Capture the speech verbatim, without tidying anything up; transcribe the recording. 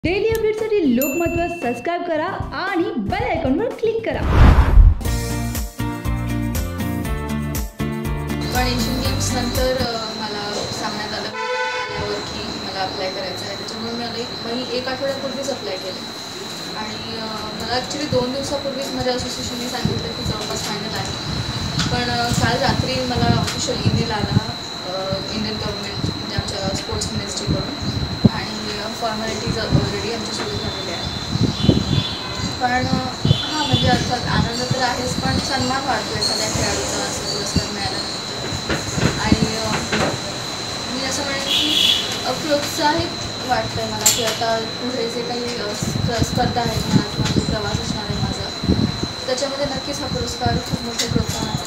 Daily अपडेटसाठी लोकमतवर subscribe करा आणि बेल आयकॉनवर क्लिक करा। पण एशियन गेम्स नंतर मला सांगण्यात आलं आल्यावर की मला अप्लाय करायचं आहे, त्याच्यामुळे मला मी एक आठवड्यापूर्वीच अप्लाय केलं आणि मला ॲक्च्युली दोन दिवसापूर्वीच माझ्या असोसिएशनने सांगितलं की जवळपास फायनल आहे। पण काल रात्री मला ऑफिशियल ईमेल आला इंडियन गव्हर्नमेंट म्हणजे आमच्या स्पोर्ट्स मिनिस्ट्रीकडून आणि फॉर्मॅलिटीज ऑलरेडी आमच्या सुरू झालेल्या आहेत। पण हां म्हणजे अर्थात आनंद तर आहेच, पण सन्मान वाटतो एखाद्या खेळाडूचा असं पुरस्कार मिळाल्यानंतर आणि मी असं म्हणेन की प्रोत्साहित वाटतं आहे मला की आता पुढे जे काही स्पर्धा आहेत म्हणा किंवा जो प्रवास असणार आहे माझा त्याच्यामध्ये नक्कीच हा पुरस्कार खूप मोठं प्रोत्साहन